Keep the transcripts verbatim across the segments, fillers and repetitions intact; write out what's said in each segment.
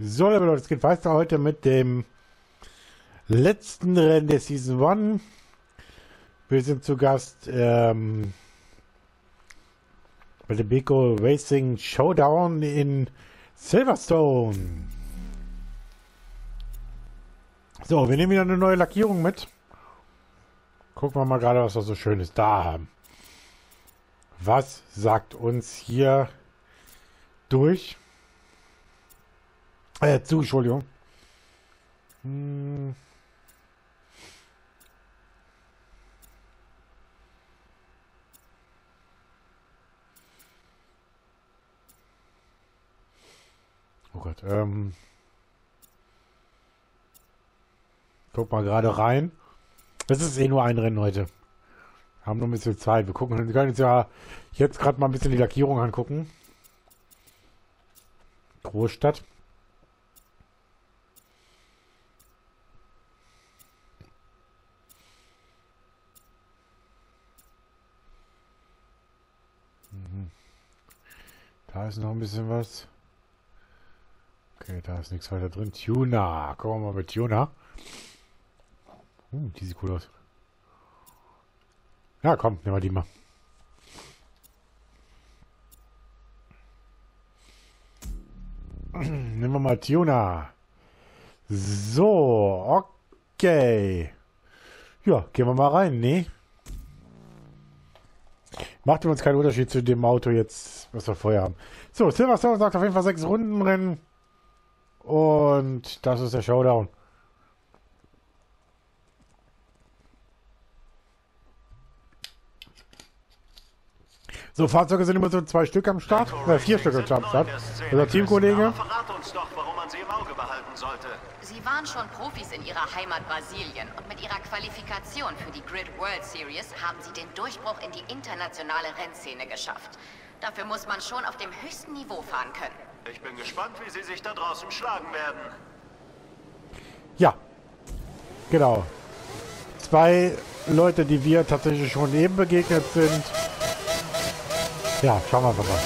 So, liebe Leute, es geht weiter heute mit dem letzten Rennen der Season eins. Wir sind zu Gast ähm, bei dem Beko Racing Showdown in Silverstone. So, wir nehmen wieder eine neue Lackierung mit. Gucken wir mal gerade, was wir so Schönes da haben. Was sagt uns hier durch? Äh, zu, Entschuldigung. Hm. Oh Gott, ähm. Guck mal gerade rein. Das ist eh nur ein Rennen heute. Wir haben nur ein bisschen Zeit. Wir gucken, wir können uns ja jetzt gerade mal ein bisschen die Lackierung angucken. Großstadt. Da ist noch ein bisschen was. Okay, da ist nichts weiter drin. Tuner. Gucken wir mal mit Tuner. Uh, die sieht cool aus. Ja, komm, nehmen wir die mal. Nehmen wir mal Tuner. So, okay. Ja, gehen wir mal rein, ne? Macht uns keinen Unterschied zu dem Auto jetzt, was wir vorher haben. So, Silverstone sagt auf jeden Fall sechs Runden Rennen. Und das ist der Showdown. So, Fahrzeuge sind immer so zwei Stück am Start. Äh, vier Stück am Start. Unser Teamkollege. Verrat uns doch, warum man sie im Auge behalten sollte. Sie waren schon Profis in ihrer Heimat Brasilien und mit ihrer Qualifikation für die Grid World Series haben sie den Durchbruch in die internationale Rennszene geschafft. Dafür muss man schon auf dem höchsten Niveau fahren können. Ich bin gespannt, wie sie sich da draußen schlagen werden. Ja, genau. Zwei Leute, die wir tatsächlich schon eben begegnet sind. Ja, schauen wir einfach mal.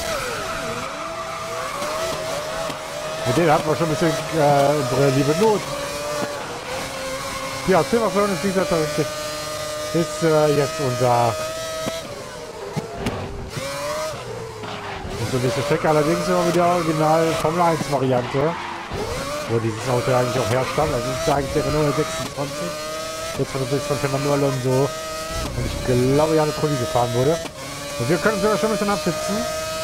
Mit denen hatten wir schon ein bisschen äh, unsere liebe Not. Ja, Silverstone ist, wie gesagt, ist äh, jetzt unser unser nächste Strecke. Allerdings immer mit der Original Formel eins Variante, wo dieses Auto eigentlich auch herstammt. Also ist ja eigentlich der Renault sechsundzwanzig. Jetzt von uns von Fernando Alonso. Und ich glaube, Jan Trulli gefahren wurde. Und wir können uns sogar schon ein bisschen absitzen.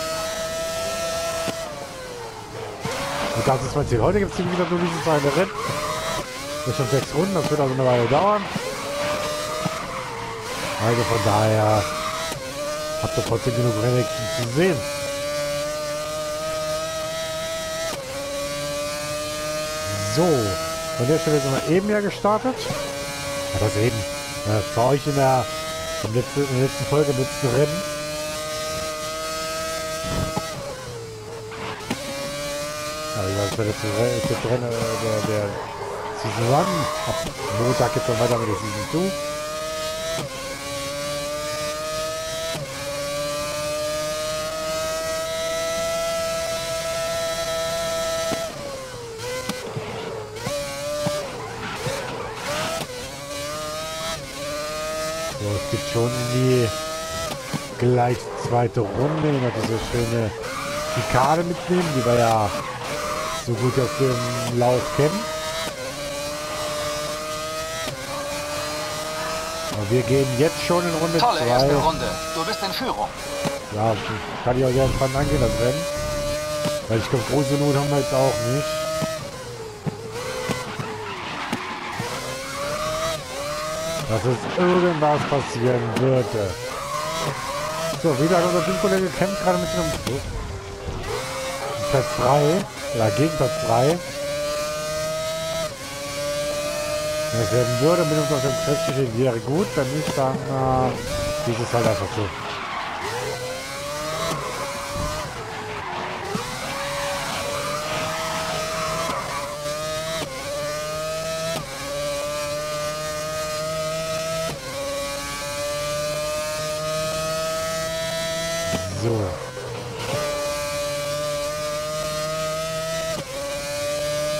Und das ist mein Ziel. Heute gibt es wieder nur dieses eine Rennen. Das ist schon sechs Runden, das wird also eine Weile dauern. Also von daher habt ihr trotzdem genug Rennen zu sehen. So, von der Stelle sind wir eben ja gestartet. Ja, das eben. Ja, das war euch in der, in der, letzten, in der letzten Folge, im letzten Rennen. Ja, ich weiß, der letzte Rennen der, der Season eins. Ab Montag geht es dann weiter mit der Season zwei. So, es gibt schon die gleich zweite Runde, noch diese schöne Schikane mitnehmen, die wir ja so gut aus dem Lauf kennen. Aber wir gehen jetzt schon in Runde zwei. Tolle erste Runde. Du bist in Führung. Ja, kann ich auch sehr entspannt angehen, das Rennen. Weil ich glaube, große Not haben wir jetzt auch nicht. Dass es irgendwas passieren würde. So, wieder hat unser Teamkollege kämpft gerade mit einem Zug. Platz drei. Oder gegen Platz drei. Wenn es werden würde, mit uns auf dem Kräfte stehen, wäre gut. Wenn nicht, dann äh, ist es halt einfach so. So.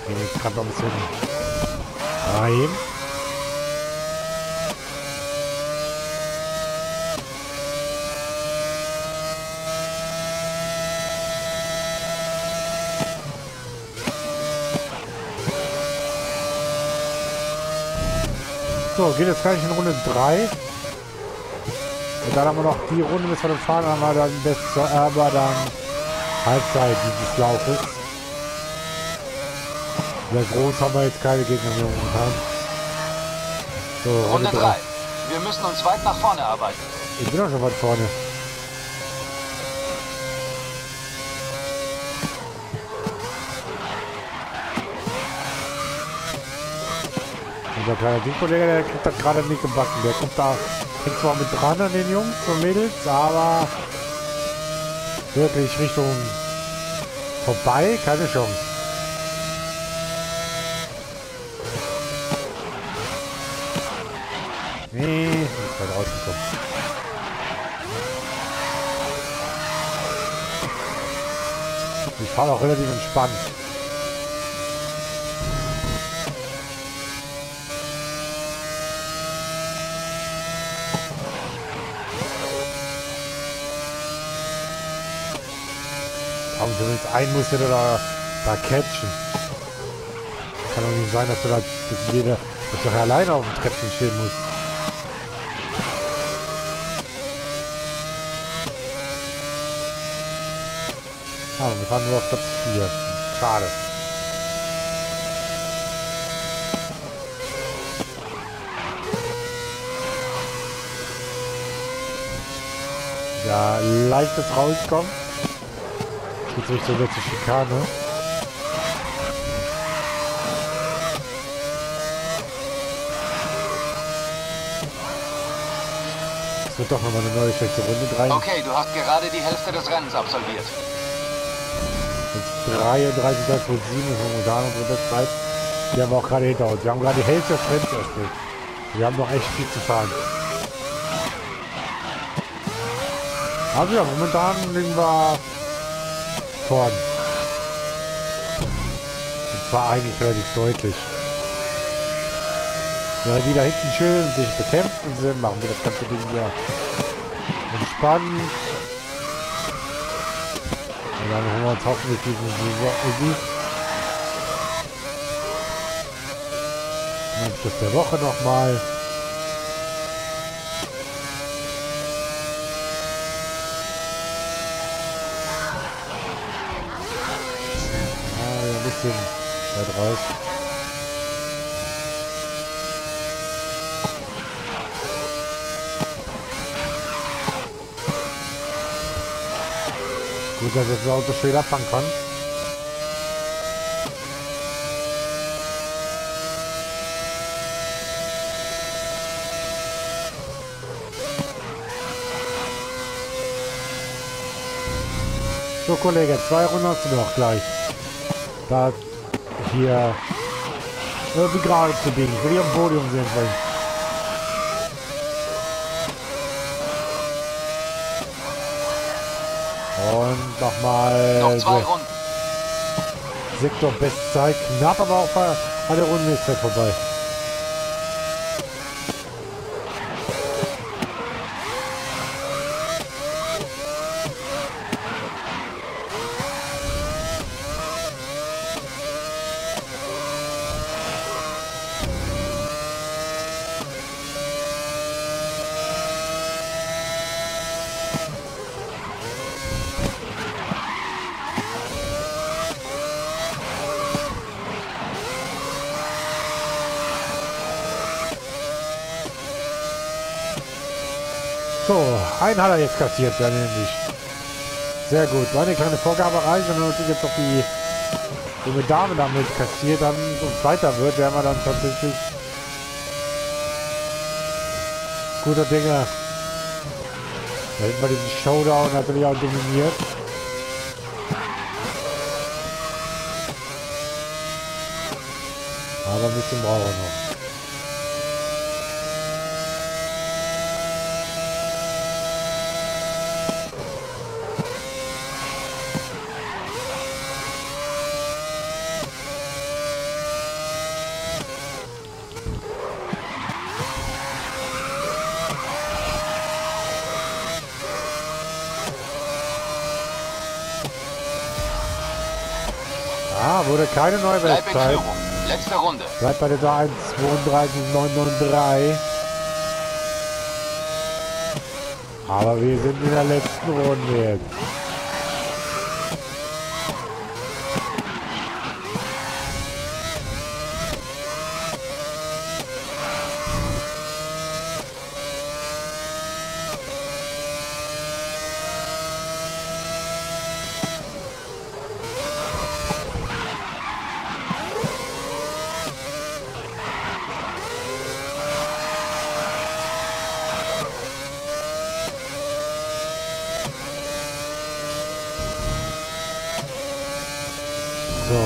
Gehen jetzt gerade noch ein bisschen rein. So, geht jetzt gleich in Runde drei. Und dann haben wir noch die Runde, bis wir dann fahren, haben wir dann bis zur Erber dann Halbzeit dieses Laufes. Sehr groß haben wir jetzt keine Gegner mehr momentan. So, Runde Runde drei. Wir müssen uns weit nach vorne arbeiten. Ich bin doch schon weit vorne. Unser kleiner Teamkollege, der kriegt das gerade nicht gebacken. Der kommt da, hängt zwar mit dran an den Jungs und Mädels, aber wirklich Richtung vorbei, keine Chance. Nee, nicht weit rausgekommen. Ich fahre auch relativ entspannt. Aber zumindest einen muss der da, da catchen. Kann doch nicht sein, dass du da dass jeder, dass du alleine auf dem Treppchen stehen musst. Aber wir fahren nur auf Platz vier. Schade. Ja, leichtes Rauskommen. Jetzt Richtung letzte Schikane. Es wird doch nochmal eine neue schlechte Runde. Drei, Okay, du hast gerade die Hälfte des Rennens absolviert. dreiunddreißig Komma sieben ist momentan unsere Bestzeit. Die haben wir auch gerade hinter uns. Wir haben gerade die Hälfte des Rennens erspielt. Wir haben noch echt viel zu fahren. Also ja, momentan liegen wir vorn. Und zwar eigentlich relativ deutlich. Ja, die da hinten schön sich bekämpfen sind, machen wir das ganze Ding hier entspannen. Und dann holen wir uns hoffentlich diesen Sieg. Am Schluss der Woche nochmal. Ein bisschen weit raus. Gut, dass jetzt das Auto schön abfangen kann. So, Kollege, zwei Runden hast du noch gleich. Da hier irgendwie gerade zu biegen. Ich will hier am Podium sehen wollen. Und nochmal Noch zwei Runden. Sektor Bestzeit. Knapp, aber auch bei der Runde ist Zeit vorbei. So, einen hat er jetzt kassiert, der nämlich. Sehr gut. War eine kleine Vorgabe erreicht, wenn er natürlich jetzt noch die junge Dame damit kassiert dann und weiter wird, werden wir dann tatsächlich guter Dinge. Da hätten wir diesen Showdown natürlich auch dominiert. Aber ein bisschen brauchen wir noch. Ah, wurde keine neue Bleib in Bestzeit. Führung. Letzte Runde. Bleibt bei der eins zweiunddreißig neun neun drei. Aber wir sind in der letzten Runde jetzt. So.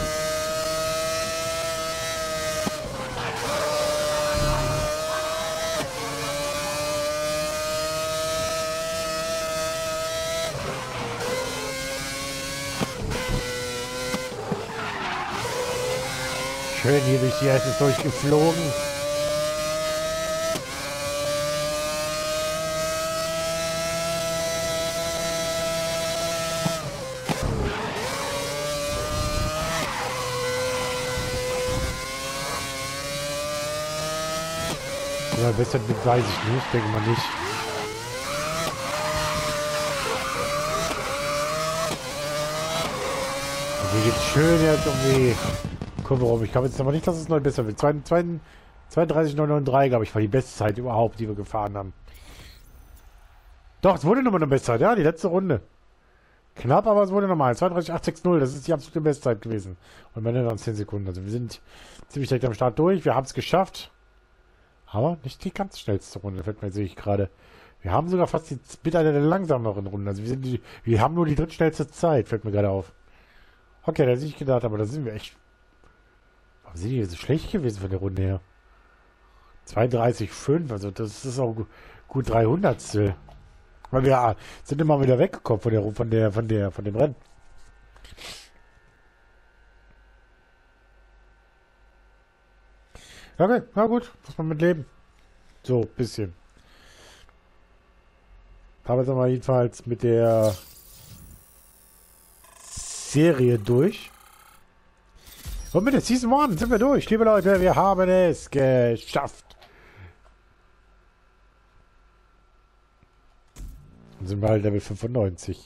Schön hier durch die Eis ist durchgeflogen. Ja, besser weiß ich nicht, denke mal nicht. Und hier geht's schön jetzt um die Kurve rum. Ich glaube jetzt aber nicht, dass es noch besser wird. zweiunddreißig neun neun drei, glaube ich, war die Bestzeit überhaupt, die wir gefahren haben. Doch, es wurde nochmal eine Bestzeit, ja, die letzte Runde. Knapp, aber es wurde nochmal. zweiunddreißig acht sechzig, das ist die absolute Bestzeit gewesen. Und wenn dann zehn Sekunden. Also wir sind ziemlich direkt am Start durch. Wir haben es geschafft. Aber nicht die ganz schnellste Runde, fällt mir, sehe ich gerade. Wir haben sogar fast die mit einer der langsameren Runden. Also wir sind die, wir haben nur die drittschnellste Zeit, fällt mir gerade auf. Okay, da hätte ich gedacht, aber da sind wir echt. Warum sind die so schlecht gewesen von der Runde her? zweiunddreißig fünf, also das ist auch gut dreihundertstel. Weil wir sind immer wieder weggekommen von der von der von der von dem Rennen. Okay, na gut, muss man mit leben. So, bisschen. Haben wir jetzt aber jedenfalls mit der Serie durch. Und mit der Season eins sind wir durch, liebe Leute. Wir haben es geschafft. Dann sind wir halt Level fünfundneunzig.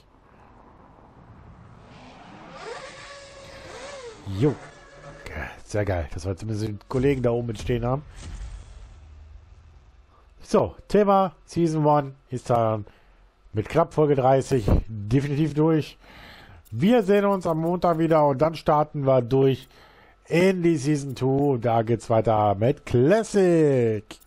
Jo. Sehr geil, dass wir zumindest den Kollegen da oben stehen haben. So, Thema Season eins ist dann mit knapp Folge dreißig definitiv durch. Wir sehen uns am Montag wieder und dann starten wir durch in die Season zwei. Da geht's weiter mit Classic.